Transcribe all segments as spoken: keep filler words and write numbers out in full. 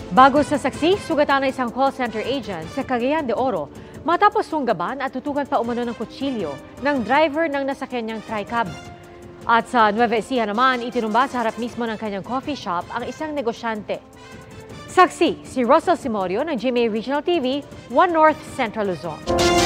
Bago sa saksi, sugatan na isang call center agent sa Cagayan de Oro matapos sunggaban at tutukan pa umano ng kutsilyo ng driver ng nasakyan niyang tricab. At sa Nueva Ecija naman, itinumba sa harap mismo ng kanyang coffee shop ang isang negosyante. Saksi, si Russell Simorio ng G M A Regional T V, One North Central Luzon.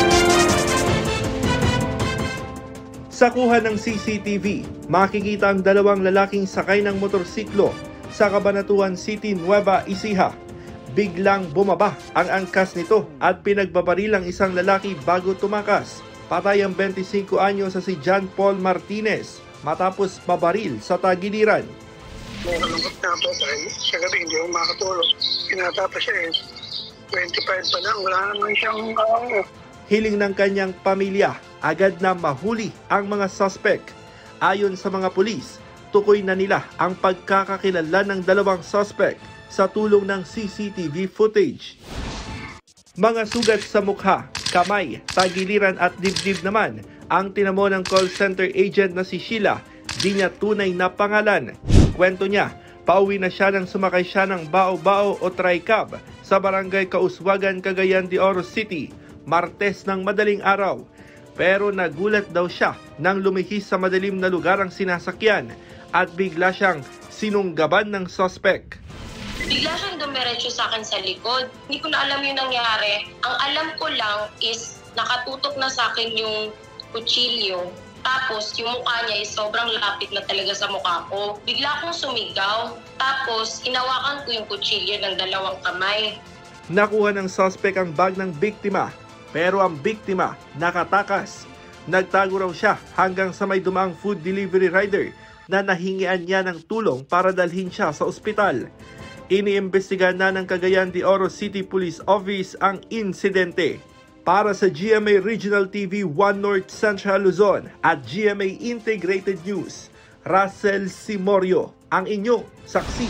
Sa kuha ng C C T V, makikita ang dalawang lalaking sakay ng motorsiklo sa Cabanatuan City, Nueva Ecija. Biglang bumaba ang angkas nito at pinagbabaril ang isang lalaki bago tumakas. Patay ang twenty-five anyo sa si John Paul Martinez matapos mabaril sa tagiliran. Malungkot na po dahil sa gabi hindi ako makatulog. Pinata pa siya eh. twenty-five pa lang, wala naman siyang uh, Hiling ng kanyang pamilya, agad na mahuli ang mga suspect. Ayon sa mga pulis, tukoy na nila ang pagkakakilala ng dalawang suspect sa tulong ng C C T V footage. Mga sugat sa mukha, kamay, tagiliran at dibdib naman ang tinamo ng call center agent na si Sheila, di niya tunay na pangalan. Kwento niya, pauwi na siya nang sumakay siya ng bao-bao o tricab sa barangay Kauswagan, Cagayan de Oro City, Martes ng madaling araw. Pero nagulat daw siya nang lumihis sa madilim na lugar ang sinasakyan at bigla siyang sinunggaban ng suspect. Bigla siyang dumiretso sa akin sa likod. Hindi ko na alam yung nangyari. Ang alam ko lang is nakatutok na sa akin yung kutsilyo. Tapos yung mukha niya is sobrang lapit na talaga sa mukha ko. Bigla akong sumigaw. Tapos hinawakan ko yung kutsilyo ng dalawang kamay. Nakuha ng suspect ang bag ng biktima, pero ang biktima nakatakas. Nagtago raw siya hanggang sa may dumaang food delivery rider na nahingian niya ng tulong para dalhin siya sa ospital. Iniimbestigahan na ng Cagayan de Oro City Police Office ang insidente. Para sa G M A Regional T V One North Central Luzon at G M A Integrated News, Russell Simorio, ang inyong saksi.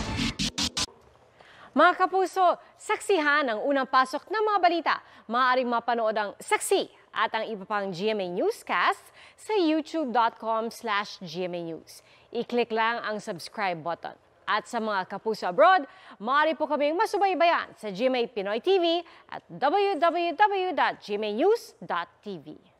Mga kapuso, saksihan ang unang pasok ng mga balita. Maaaring mapanood ang saksi at ang iba pang G M A Newscast sa youtube dot com slash G M A News. I-click lang ang subscribe button. At sa mga kapuso abroad, maaari po kaming masubaybayan sa G M A Pinoy T V at w w w dot g m a news dot t v.